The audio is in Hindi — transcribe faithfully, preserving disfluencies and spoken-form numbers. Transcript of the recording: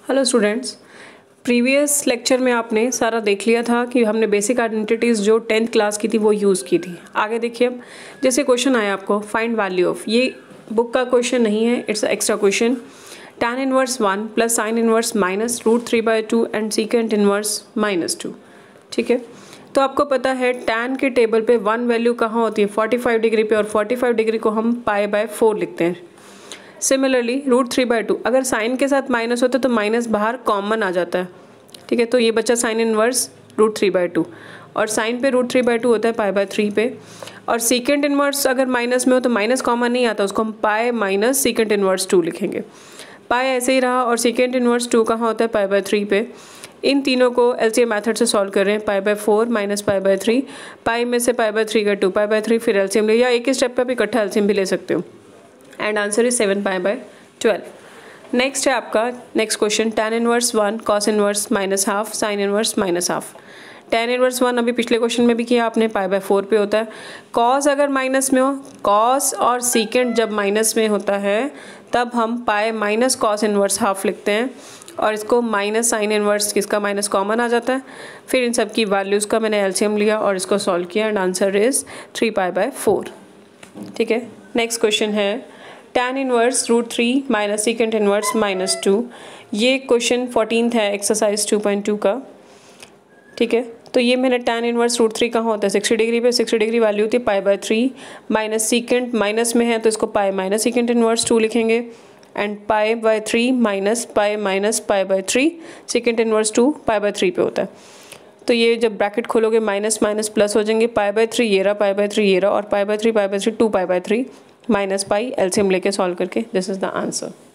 हेलो स्टूडेंट्स, प्रीवियस लेक्चर में आपने सारा देख लिया था कि हमने बेसिक आइडेंटिटीज़ जो टेंथ क्लास की थी वो यूज़ की थी। आगे देखिए, अब जैसे क्वेश्चन आया आपको फाइंड वैल्यू ऑफ, ये बुक का क्वेश्चन नहीं है, it's extra question. Tan inverse one plus sine inverse minus root three by two and secant inverse minus two. ठीक है, तो आपको पता है टैन के टेबल पे वन वैल्यू कहाँ होती है, फोर्टी फाइव डिग्री पे, और फोर्टी फाइव डिग्री को हम पाई बाय फोर लिखते हैं। Similarly root three by two, अगर साइन के साथ माइनस होता है तो माइनस बाहर कॉमन आ जाता है। ठीक है, तो ये बच्चा sine inverse root three by two, और साइन पे रूट थ्री बाई टू होता है पाई बाय थ्री पे। और सीकेंट इनवर्स अगर माइनस में हो तो माइनस कॉमन नहीं आता, उसको हम pi minus secant inverse two लिखेंगे। पाई ऐसे ही रहा, और सीकेंट इनवर्स टू कहाँ होता है, पाई बाय थ्री पे। इन तीनों को एलसीएम मेथड से सॉल्व कर रहे हैं, pi by four minus pi by three, pi में से पाई बाय थ्री का टू, पाई बाय थ्री, फिर एलसीएम ले, या एक ही स्टेप पे आप इकट्ठा एलसीएम भी ले सकते हो। And answer is seven pi by twelve. Next है आपका next question, tan inverse one cos inverse minus half sine inverse minus half. Tan inverse one अभी पिछले क्वेश्चन में भी किया आपने, पाई बाय फोर पे होता है। कॉस अगर माइनस में हो, कॉस और सीकेंट जब माइनस में होता है तब हम pi minus cos inverse half लिखते हैं, और इसको माइनस साइन इनवर्स, किसका माइनस कॉमन आ जाता है। फिर इन सब की वैल्यूज़ का मैंने एलसीएम लिया और इसको सॉल्व किया, and answer is three pi by four. ठीक है, नेक्स्ट क्वेश्चन है tan inverse root three minus secant inverse minus two. ये क्वेश्चन फोर्टीन है एक्सरसाइज टू पॉइंट टू का। ठीक है, तो ये मैंने टैन इनवर्स रूट थ्री कहाँ होता है, सिक्सटी डिग्री पे, सिक्सटी डिग्री वैल्यू होती है pi by three, minus secant minus में है तो इसको pi minus secant inverse two लिखेंगे, and pi by three minus pi minus pi by three, secant inverse two pi by three पे होता है। तो ये जब ब्रैकेट खोलोगे माइनस माइनस प्लस हो जाएंगे, पाई बाय थ्री ये रहा, पाई बाय थ्री ये रहा, और pi by three pi by three two pi by three minus pi, LCM लेके सॉल्व करके दिस इज द आंसर।